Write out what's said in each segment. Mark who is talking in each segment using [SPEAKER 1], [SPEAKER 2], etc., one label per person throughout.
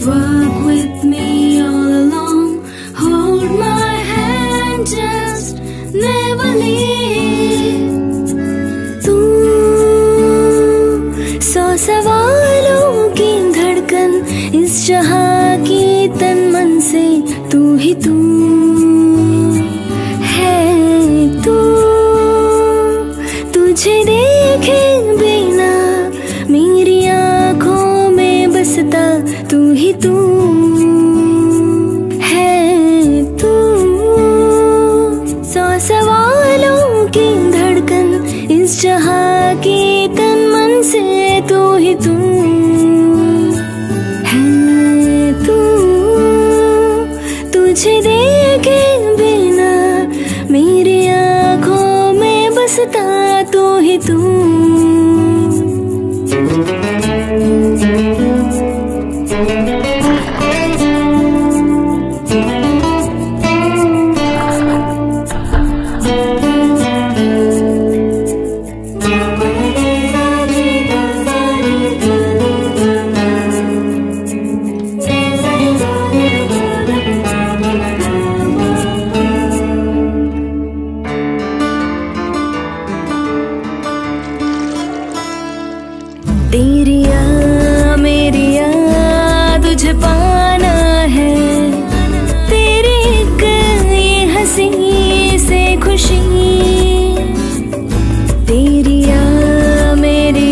[SPEAKER 1] Walk with me all along, hold my hand, just never leave. तू 100 सवालों की धड़कन, इस जहां की तन मन से तू ही तू है। तू तुझे देखे बिना मेरी आँखों में बसता तू ही तू है। तू 100 सवालों की धड़कन, इस जहां की तन मन से तू ही तू है। तू तुझे देखे बिना मेरी आँखों में बसता तू ही तू। तेरी मेरी तुझे पाना है, तेरी एक ये हंसी से खुशी। तेरी मेरी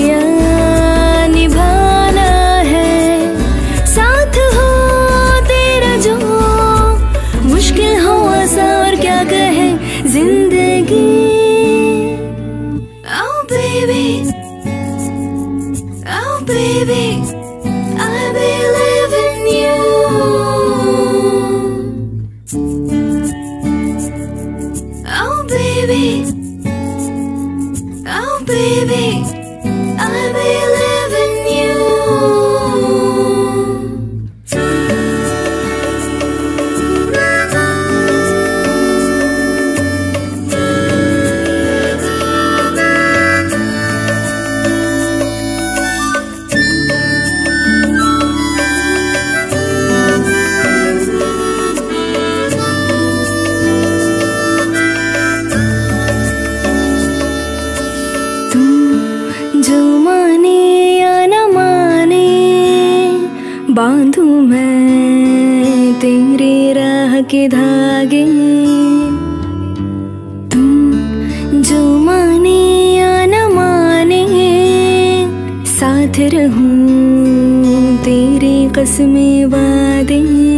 [SPEAKER 1] निभाना है, साथ हो तेरा जो मुश्किल हो आसा और क्या कहे जिंदगी। Oh baby, oh baby, I believe in you. Oh baby, oh baby, I believe in you. जो माने या न माने, बांधूं मैं तेरे राह के धागे। तू जो माने या न माने, साथ रहूं तेरे कसमें वादे।